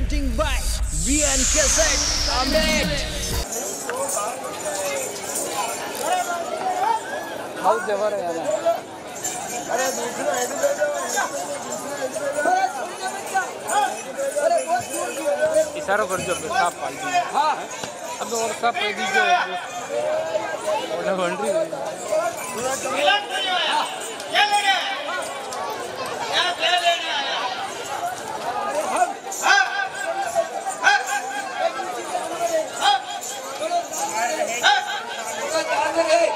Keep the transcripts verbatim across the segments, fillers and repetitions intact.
presenting by B N Cassette Ahmed. बहुत जबर है यार। अरे दूसरा है तो इशारा कर जो साफ पाल दीजिए। हाँ अब और साफ कर दीजिए और बाउंड्री क्या ले गया क्या ले लेने आया हम हां हां हां तो चार में गए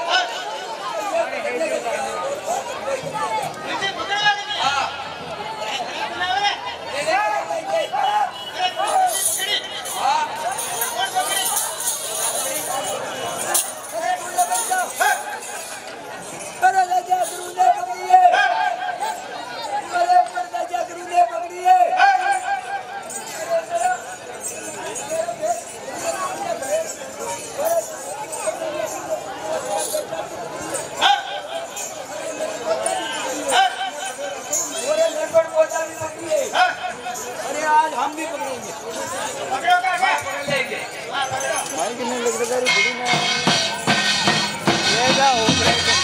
हम भी पकड़ेंगे पकड़ो का पकड़ लेंगे भाई कितने लग रहा है बड़ी ना ये जा हो रहा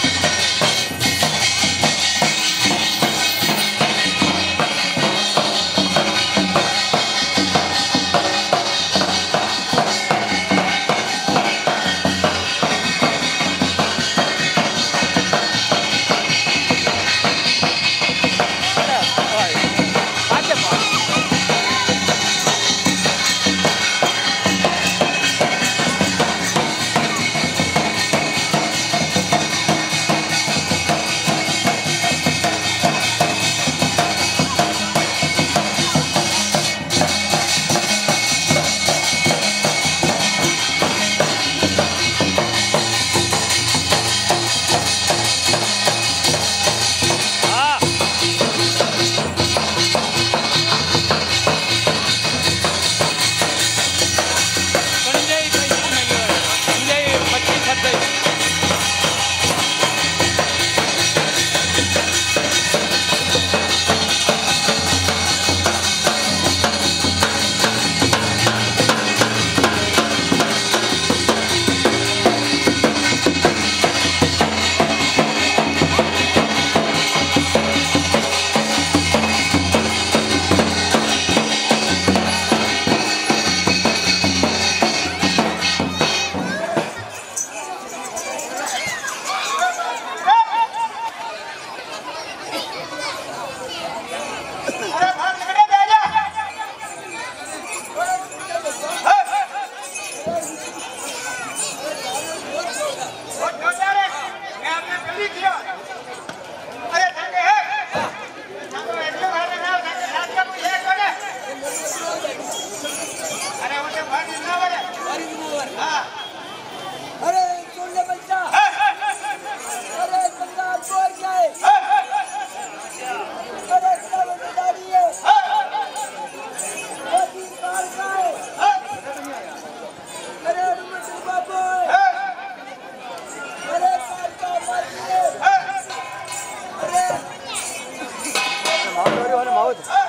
माउथ